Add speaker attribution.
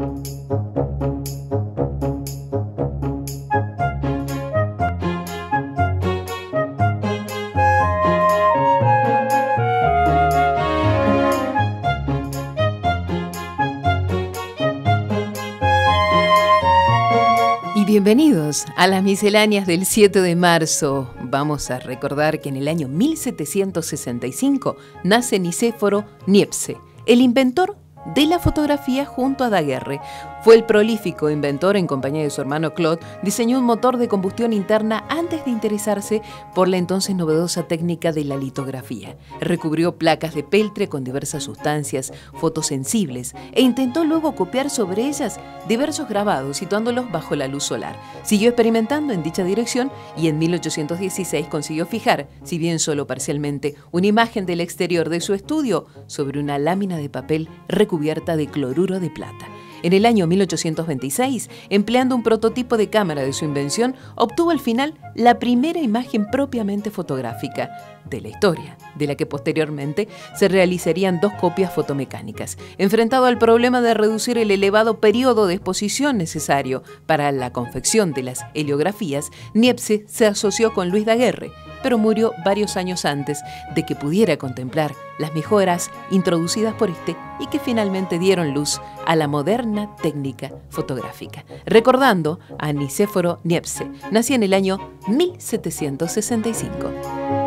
Speaker 1: Bienvenidos a las misceláneas del 7 de marzo. Vamos a recordar que en el año 1765 nace Nicéforo Niepce, el inventor de la fotografía junto a Daguerre. Fue el prolífico inventor, en compañía de su hermano Claude, diseñó un motor de combustión interna antes de interesarse por la entonces novedosa técnica de la litografía. Recubrió placas de peltre con diversas sustancias fotosensibles e intentó luego copiar sobre ellas diversos grabados, situándolos bajo la luz solar. Siguió experimentando en dicha dirección y en 1816 consiguió fijar, si bien solo parcialmente, una imagen del exterior de su estudio sobre una lámina de papel recubierta de cloruro de plata. En el año 1826, empleando un prototipo de cámara de su invención, obtuvo al final la primera imagen propiamente fotográfica de la historia, de la que posteriormente se realizarían 2 copias fotomecánicas. Enfrentado al problema de reducir el elevado periodo de exposición necesario para la confección de las heliografías, Niepce se asoció con Louis Daguerre, pero murió varios años antes de que pudiera contemplar las mejoras introducidas por este y que finalmente dieron luz a la moderna técnica fotográfica. Recordando a Nicéforo Niepce, nació en el año 1765.